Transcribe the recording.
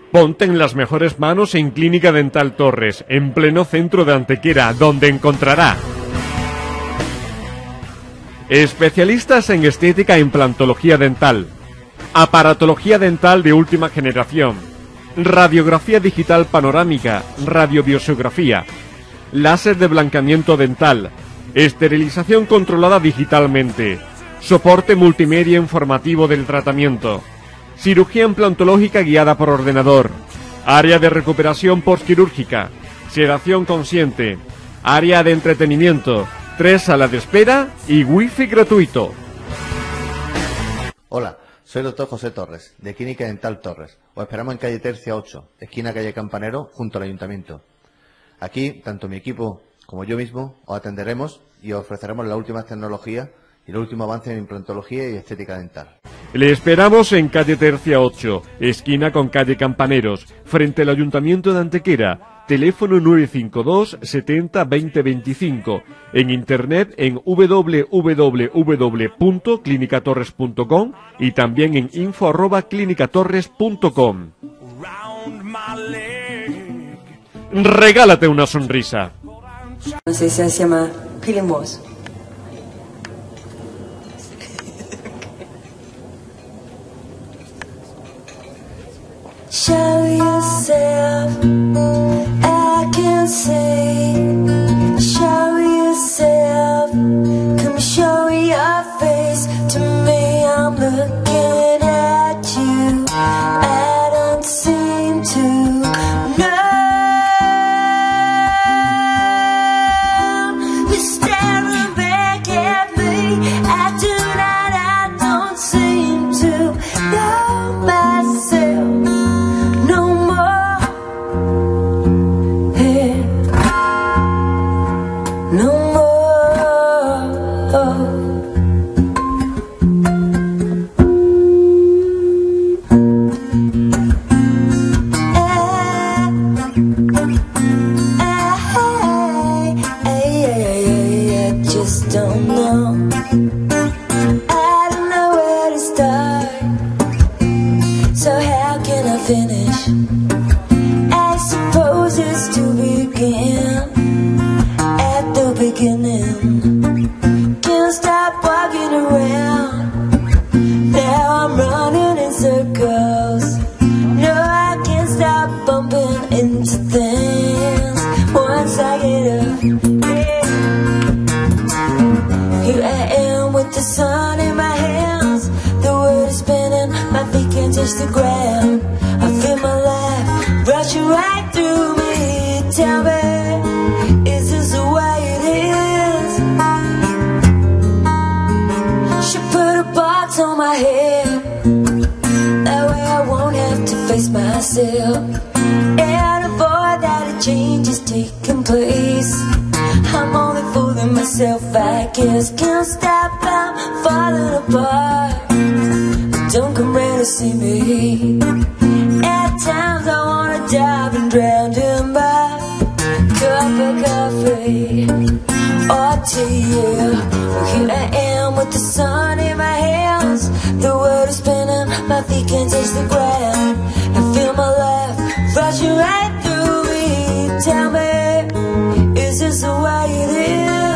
Ponte en las mejores manos en Clínica Dental Torres, en pleno centro de Antequera, donde encontrará especialistas en estética e implantología dental, aparatología dental de última generación, radiografía digital panorámica, radiobiosografía, láser de blanqueamiento dental, esterilización controlada digitalmente, soporte multimedia informativo del tratamiento, cirugía implantológica guiada por ordenador, área de recuperación postquirúrgica, sedación consciente, área de entretenimiento, 3 salas de espera y wifi gratuito. Hola, soy el doctor José Torres, de Clínica Dental Torres. Os esperamos en calle Tercia 8, esquina calle Campanero, junto al Ayuntamiento. Aquí, tanto mi equipo como yo mismo, os atenderemos y os ofreceremos las últimas tecnologías y el último avance en implantología y estética dental. Le esperamos en calle Tercia 8, esquina con calle Campaneros, frente al Ayuntamiento de Antequera. Teléfono 952 70 20 25. En internet en www.clinicatorres.com y también en info@clinicatorres.com. Regálate una sonrisa. No sé, se llama Peeling Moss. Show yourself, I can say. Show yourself, come show your face to me. I'm looking at you. I don't seem to know. You're staring back at me. I don't seem to know myself. Finish. I suppose it's to begin at the beginning. Can't stop walking around. Now I'm running in circles. No, I can't stop bumping into things. Once I get up, yeah. Here I am with the sun in my hands. The world is spinning, my feet can't touch the ground. I feel my life rushing right through me. Tell me, is this the way it is? Should put a box on my head. That way I won't have to face myself and avoid that a change is taking place. I'm only fooling myself, I guess. Can't stop, I'm falling apart. Don't come round to see me. At times I wanna dive and drown in my cup of coffee or tea, yeah. Well, here I am with the sun in my hands. The world is spinning, my feet can't touch the ground. I feel my life rushing right through me. Tell me, is this the way it is?